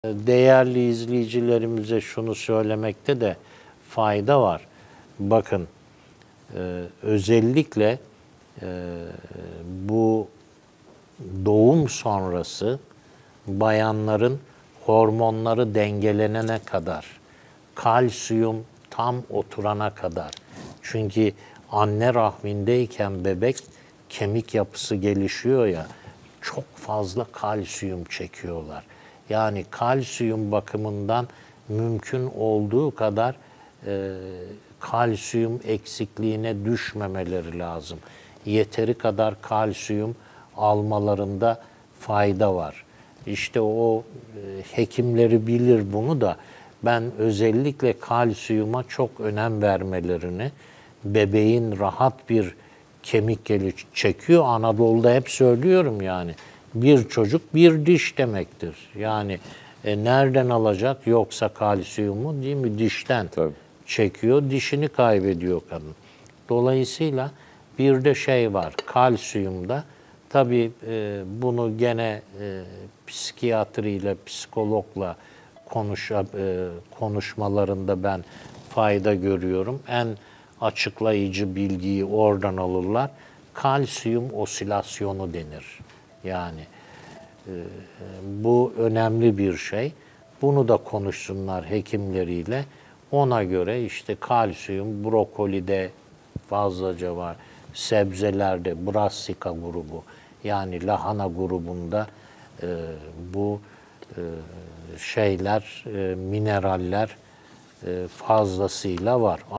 Değerli izleyicilerimize şunu söylemekte de fayda var. Bakın, özellikle bu doğum sonrası bayanların hormonları dengelenene kadar, kalsiyum tam oturana kadar. Çünkü anne rahmindeyken bebek kemik yapısı gelişiyor ya, çok fazla kalsiyum çekiyorlar. Yani kalsiyum bakımından mümkün olduğu kadar kalsiyum eksikliğine düşmemeleri lazım. Yeteri kadar kalsiyum almalarında fayda var. İşte o hekimleri bilir bunu da, ben özellikle kalsiyuma çok önem vermelerini, bebeğin rahat bir kemik gelişi çekiyor. Anadolu'da hep söylüyorum yani. Bir çocuk bir diş demektir. Yani nereden alacak yoksa kalsiyumu, değil mi? Dişten. Tabii. Çekiyor, dişini kaybediyor kadın. Dolayısıyla bir de şey var, kalsiyumda. Tabii bunu gene psikiyatriyle, psikologla konuşmalarında ben fayda görüyorum. En açıklayıcı bilgiyi oradan alırlar. Kalsiyum osilasyonu denir. Yani bu önemli bir şey. Bunu da konuşsunlar hekimleriyle. Ona göre işte kalsiyum brokolide fazlaca var. Sebzelerde brassica grubu, yani lahana grubunda bu şeyler, mineraller fazlasıyla var.